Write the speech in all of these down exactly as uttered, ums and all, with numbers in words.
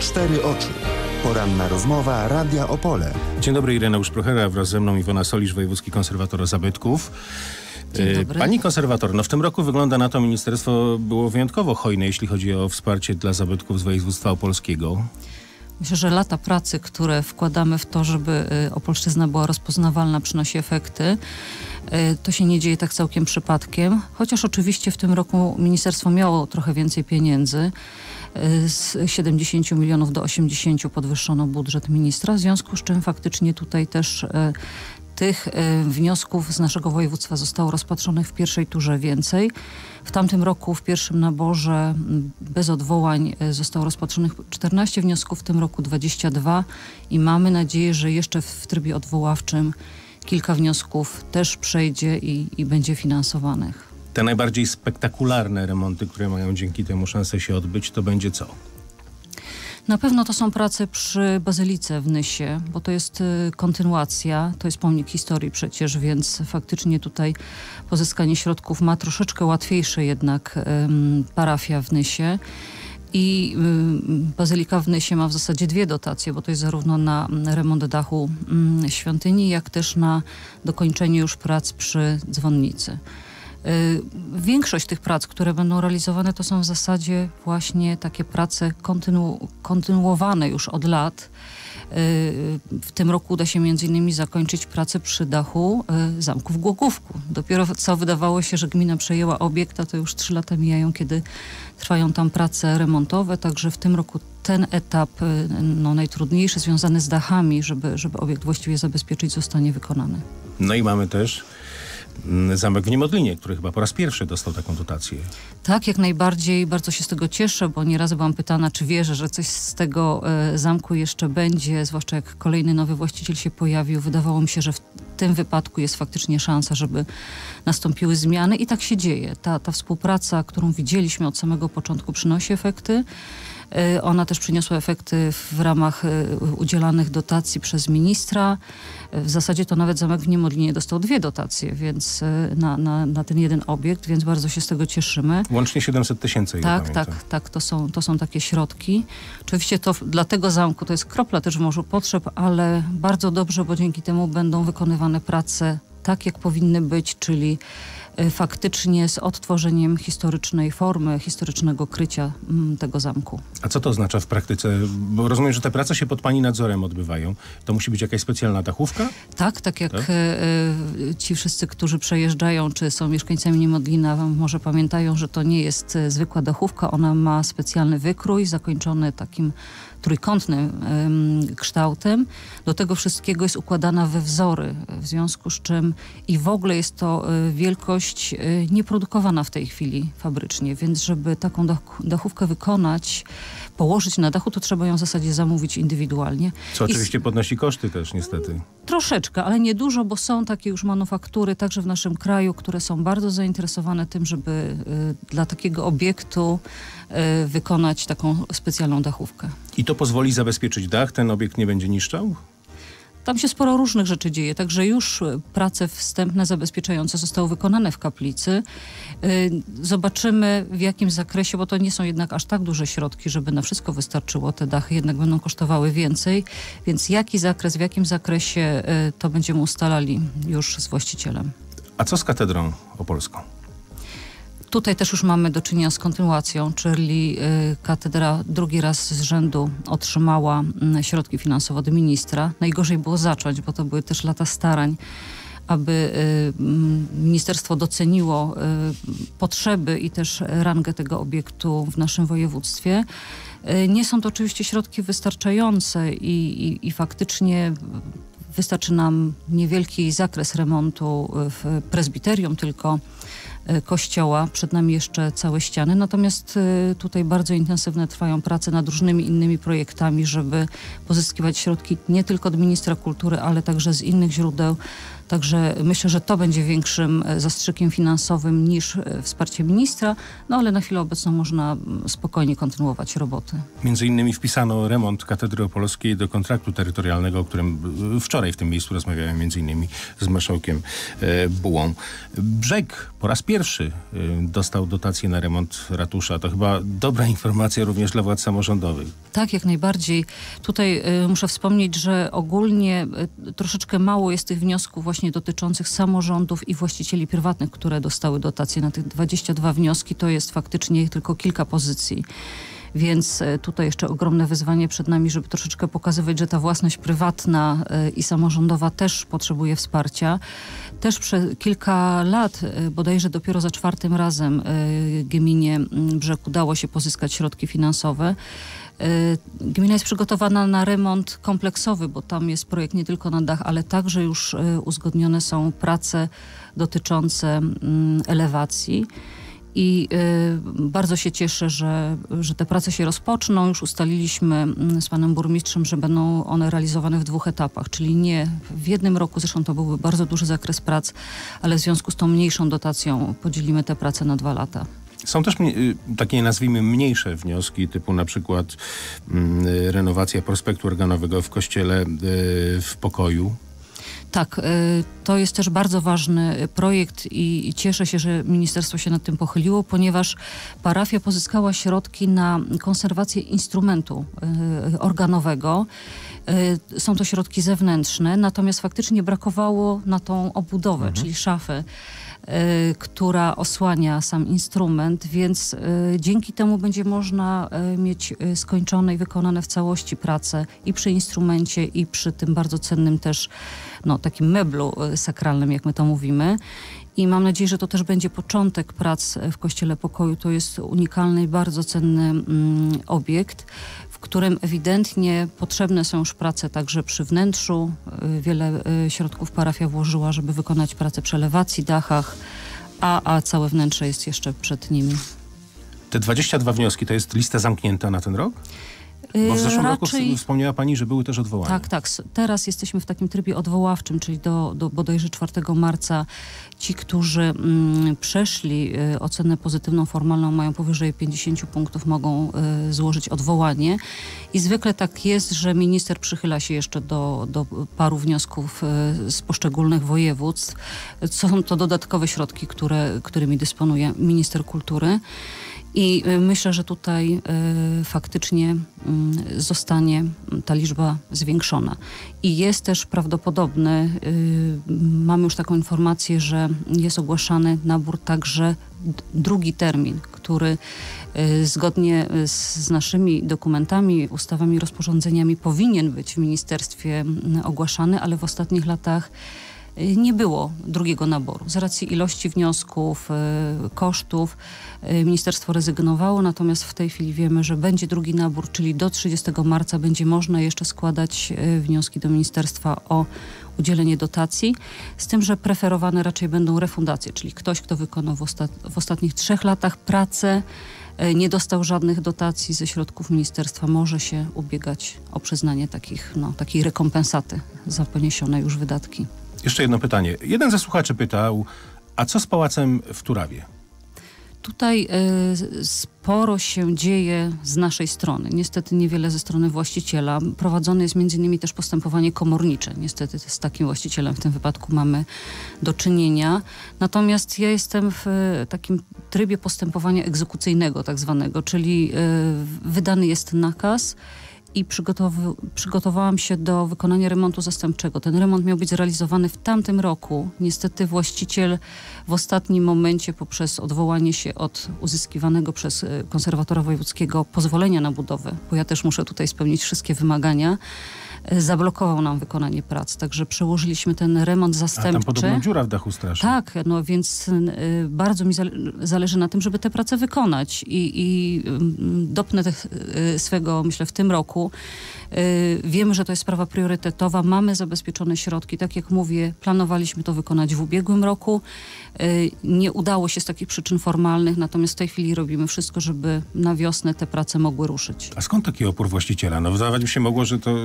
cztery oczy. Poranna rozmowa Radia Opole. Dzień dobry, Ireneusz Prochera, wraz ze mną Iwona Solisz, wojewódzki konserwator zabytków. Dzień dobry. Pani konserwator, no w tym roku wygląda na to, ministerstwo było wyjątkowo hojne, jeśli chodzi o wsparcie dla zabytków z województwa opolskiego. Myślę, że lata pracy, które wkładamy w to, żeby Opolszczyzna była rozpoznawalna, przynosi efekty. To się nie dzieje tak całkiem przypadkiem, chociaż oczywiście w tym roku ministerstwo miało trochę więcej pieniędzy. Z siedemdziesięciu milionów do osiemdziesięciu podwyższono budżet ministra, w związku z czym faktycznie tutaj też tych wniosków z naszego województwa zostało rozpatrzonych w pierwszej turze więcej. W tamtym roku w pierwszym naborze bez odwołań zostało rozpatrzonych czternaście wniosków, w tym roku dwadzieścia dwa i mamy nadzieję, że jeszcze w trybie odwoławczym kilka wniosków też przejdzie i, i będzie finansowanych. Te najbardziej spektakularne remonty, które mają dzięki temu szansę się odbyć, to będzie co? Na pewno to są prace przy Bazylice w Nysie, bo to jest y, kontynuacja, to jest pomnik historii przecież, więc faktycznie tutaj pozyskanie środków ma troszeczkę łatwiejsze jednak y, parafia w Nysie. I y, Bazylika w Nysie ma w zasadzie dwie dotacje, bo to jest zarówno na remont dachu y, świątyni, jak też na dokończenie już prac przy dzwonnicy. Większość tych prac, które będą realizowane, to są w zasadzie właśnie takie prace kontynu- kontynuowane już od lat. W tym roku uda się między innymi zakończyć pracę przy dachu zamku w Głogówku. Dopiero co wydawało się, że gmina przejęła obiekt, a to już trzy lata mijają, kiedy trwają tam prace remontowe, także w tym roku ten etap no, najtrudniejszy, związany z dachami, żeby, żeby obiekt właściwie zabezpieczyć, zostanie wykonany. No i mamy też zamek w Niemodlinie, który chyba po raz pierwszy dostał taką dotację. Tak, jak najbardziej. Bardzo się z tego cieszę, bo nieraz byłam pytana, czy wierzę, że coś z tego e, zamku jeszcze będzie, zwłaszcza jak kolejny nowy właściciel się pojawił. Wydawało mi się, że w tym wypadku jest faktycznie szansa, żeby nastąpiły zmiany i tak się dzieje. Ta, ta współpraca, którą widzieliśmy od samego początku, przynosi efekty. Ona też przyniosła efekty w ramach udzielanych dotacji przez ministra. W zasadzie to nawet zamek w Niemodlinie dostał dwie dotacje, więc na, na, na ten jeden obiekt, więc bardzo się z tego cieszymy. Łącznie siedemset tysięcy. Tak, tak, tak, to są, to są takie środki. Oczywiście to dla tego zamku to jest kropla też w morzu potrzeb, ale bardzo dobrze, bo dzięki temu będą wykonywane prace tak, jak powinny być, czyli faktycznie z odtworzeniem historycznej formy, historycznego krycia m, tego zamku. A co to oznacza w praktyce? Bo rozumiem, że te prace się pod pani nadzorem odbywają. To musi być jakaś specjalna dachówka? Tak, tak jak tak? Y, ci wszyscy, którzy przejeżdżają, czy są mieszkańcami Niemodlina, może pamiętają, że to nie jest y, zwykła dachówka. Ona ma specjalny wykrój, zakończony takim trójkątnym y, kształtem. Do tego wszystkiego jest układana we wzory, w związku z czym i w ogóle jest to y, wielkość y, nieprodukowana w tej chwili fabrycznie, więc żeby taką dach, dachówkę wykonać, położyć na dachu, to trzeba ją w zasadzie zamówić indywidualnie. Co oczywiście I, podnosi koszty też niestety. Troszeczkę, ale nie dużo, bo są takie już manufaktury także w naszym kraju, które są bardzo zainteresowane tym, żeby y, dla takiego obiektu y, wykonać taką specjalną dachówkę. I to pozwoli zabezpieczyć dach? Ten obiekt nie będzie niszczał? Tam się sporo różnych rzeczy dzieje, także już prace wstępne, zabezpieczające zostały wykonane w kaplicy. Zobaczymy w jakim zakresie, bo to nie są jednak aż tak duże środki, żeby na wszystko wystarczyło. Te dachy jednak będą kosztowały więcej, więc jaki zakres, w jakim zakresie to będziemy ustalali już z właścicielem. A co z katedrą opolską? Tutaj też już mamy do czynienia z kontynuacją, czyli y, katedra drugi raz z rzędu otrzymała y, środki finansowe od ministra. Najgorzej było zacząć, bo to były też lata starań, aby y, ministerstwo doceniło y, potrzeby i też rangę tego obiektu w naszym województwie. Y, nie są to oczywiście środki wystarczające i, i, i faktycznie wystarczy nam niewielki zakres remontu w prezbiterium tylko kościoła. Przed nami jeszcze całe ściany. Natomiast tutaj bardzo intensywne trwają prace nad różnymi innymi projektami, żeby pozyskiwać środki nie tylko od ministra kultury, ale także z innych źródeł. Także myślę, że to będzie większym zastrzykiem finansowym niż wsparcie ministra, no ale na chwilę obecną można spokojnie kontynuować roboty. Między innymi wpisano remont Katedry Opolskiej do kontraktu terytorialnego, o którym wczoraj w tym miejscu rozmawiałem między innymi z marszałkiem e, Bułą. Brzeg po raz pierwszy e, dostał dotację na remont ratusza. To chyba dobra informacja również dla władz samorządowych. Tak, jak najbardziej. Tutaj y, muszę wspomnieć, że ogólnie y, troszeczkę mało jest tych wniosków właśnie dotyczących samorządów i właścicieli prywatnych, które dostały dotacje. Na tych dwadzieścia dwa wnioski to jest faktycznie tylko kilka pozycji. Więc y, tutaj jeszcze ogromne wyzwanie przed nami, żeby troszeczkę pokazywać, że ta własność prywatna y, i samorządowa też potrzebuje wsparcia. Też przez kilka lat, y, bodajże dopiero za czwartym razem y, gminie Brzeg udało się pozyskać środki finansowe. Gmina jest przygotowana na remont kompleksowy, bo tam jest projekt nie tylko na dach, ale także już uzgodnione są prace dotyczące elewacji. I bardzo się cieszę, że, że te prace się rozpoczną. Już ustaliliśmy z panem burmistrzem, że będą one realizowane w dwóch etapach, czyli nie w jednym roku, zresztą to byłby bardzo duży zakres prac, ale w związku z tą mniejszą dotacją podzielimy te prace na dwa lata. Są też takie, nazwijmy, mniejsze wnioski, typu na przykład mm, renowacja prospektu organowego w kościele y, w Pokoju. Tak, y, to jest też bardzo ważny projekt i, i cieszę się, że ministerstwo się nad tym pochyliło, ponieważ parafia pozyskała środki na konserwację instrumentu y, organowego. Y, są to środki zewnętrzne, natomiast faktycznie brakowało na tą obudowę, mhm. czyli szafę, y, która osłania sam instrument, więc y, dzięki temu będzie można y, mieć y, skończone i wykonane w całości prace i przy instrumencie, i przy tym bardzo cennym też no, takim meblu y, sakralnym, jak my to mówimy. I mam nadzieję, że to też będzie początek prac w Kościele Pokoju. To jest unikalny i bardzo cenny mm, obiekt, w którym ewidentnie potrzebne są już prace także przy wnętrzu. Wiele środków parafia włożyła, żeby wykonać pracę przy elewacji, dachach, a, a całe wnętrze jest jeszcze przed nimi. Te dwadzieścia dwa wnioski to jest lista zamknięta na ten rok? Bo w zeszłym Raczej... roku wspomniała pani, że były też odwołania. Tak, tak. Teraz jesteśmy w takim trybie odwoławczym, czyli do, do bodajże czwartego marca ci, którzy mm, przeszli y, ocenę pozytywną, formalną, mają powyżej pięćdziesiąt punktów, mogą y, złożyć odwołanie. I zwykle tak jest, że minister przychyla się jeszcze do, do paru wniosków y, z poszczególnych województw. Są to dodatkowe środki, które, którymi dysponuje minister kultury. I myślę, że tutaj y, faktycznie y, zostanie ta liczba zwiększona. I jest też prawdopodobny, y, mamy już taką informację, że jest ogłaszany nabór także drugi termin, który y, zgodnie z, z naszymi dokumentami, ustawami, rozporządzeniami powinien być w ministerstwie y, ogłaszany, ale w ostatnich latach nie było drugiego naboru. Z racji ilości wniosków, y, kosztów y, ministerstwo rezygnowało, natomiast w tej chwili wiemy, że będzie drugi nabór, czyli do trzydziestego marca będzie można jeszcze składać y, wnioski do ministerstwa o udzielenie dotacji, z tym, że preferowane raczej będą refundacje, czyli ktoś, kto wykonał w, ostat w ostatnich trzech latach pracę, y, nie dostał żadnych dotacji ze środków ministerstwa, może się ubiegać o przyznanie takich, no, takiej rekompensaty za poniesione już wydatki. Jeszcze jedno pytanie. Jeden ze słuchaczy pytał, a co z pałacem w Turawie? Tutaj y, sporo się dzieje z naszej strony. Niestety niewiele ze strony właściciela. Prowadzone jest między innymi też postępowanie komornicze. Niestety z takim właścicielem w tym wypadku mamy do czynienia. Natomiast ja jestem w y, takim trybie postępowania egzekucyjnego tak zwanego, czyli y, wydany jest nakaz i przygotow przygotowałam się do wykonania remontu zastępczego. Ten remont miał być zrealizowany w tamtym roku. Niestety właściciel w ostatnim momencie poprzez odwołanie się od uzyskiwanego przez konserwatora wojewódzkiego pozwolenia na budowę, bo ja też muszę tutaj spełnić wszystkie wymagania, zablokował nam wykonanie prac. Także przełożyliśmy ten remont zastępczy. A tam podobno dziura w dachu straszy. Tak, no więc y, bardzo mi zale zależy na tym, żeby te prace wykonać i, i y, dopnę te, y, swego, myślę, w tym roku. Y, wiemy, że to jest sprawa priorytetowa. Mamy zabezpieczone środki. Tak jak mówię, planowaliśmy to wykonać w ubiegłym roku. Y, nie udało się z takich przyczyn formalnych, natomiast w tej chwili robimy wszystko, żeby na wiosnę te prace mogły ruszyć. A skąd taki opór właściciela? No wydawać mi się mogło, że to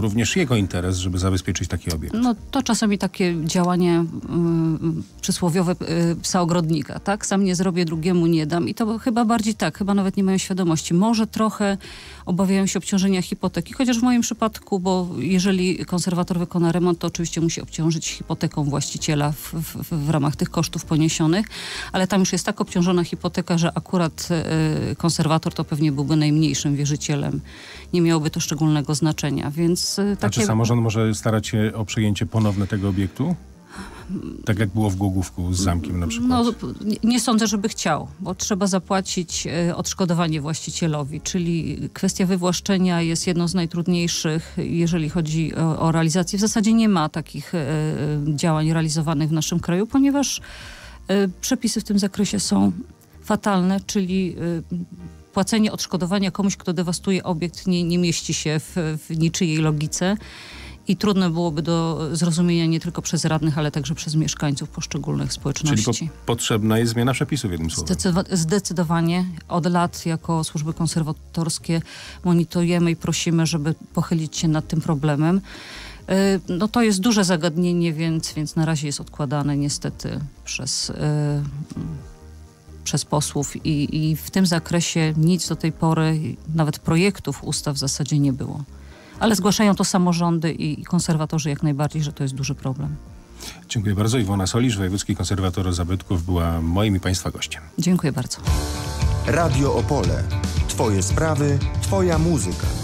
również jego interes, żeby zabezpieczyć taki obiekt. No to czasami takie działanie y, przysłowiowe y, psa ogrodnika, tak? Sam nie zrobię, drugiemu nie dam. I to chyba bardziej tak, chyba nawet nie mają świadomości. Może trochę obawiają się obciążenia hipoteki, chociaż w moim przypadku, bo jeżeli konserwator wykona remont, to oczywiście musi obciążyć hipoteką właściciela w, w, w ramach tych kosztów poniesionych, ale tam już jest tak obciążona hipoteka, że akurat y, konserwator to pewnie byłby najmniejszym wierzycielem. Nie miałoby to szczególnego znaczenia, więc y, takie... A czy samorząd może starać się o przejęcie ponowne tego obiektu? Tak jak było w Głogówku z zamkiem na przykład. No, nie, nie sądzę, żeby chciał, bo trzeba zapłacić y, odszkodowanie właścicielowi, czyli kwestia wywłaszczenia jest jedną z najtrudniejszych, jeżeli chodzi o, o realizację. W zasadzie nie ma takich y, działań realizowanych w naszym kraju, ponieważ y, przepisy w tym zakresie są fatalne, czyli y, płacenie odszkodowania komuś, kto dewastuje obiekt, nie, nie mieści się w, w niczyjej logice. I trudno byłoby do zrozumienia nie tylko przez radnych, ale także przez mieszkańców poszczególnych społeczności. Czyli po, potrzebna jest zmiana przepisów, jednym słowem. Zdecydowa- zdecydowanie. Od lat jako służby konserwatorskie monitorujemy i prosimy, żeby pochylić się nad tym problemem. Yy, no to jest duże zagadnienie, więc, więc na razie jest odkładane niestety przez, yy, przez posłów i, i w tym zakresie nic do tej pory, nawet projektów ustaw w zasadzie nie było. Ale zgłaszają to samorządy i, i konserwatorzy jak najbardziej, że to jest duży problem. Dziękuję bardzo. Iwona Solisz, wojewódzki konserwator zabytków, była moim i Państwa gościem. Dziękuję bardzo. Radio Opole. Twoje sprawy, twoja muzyka.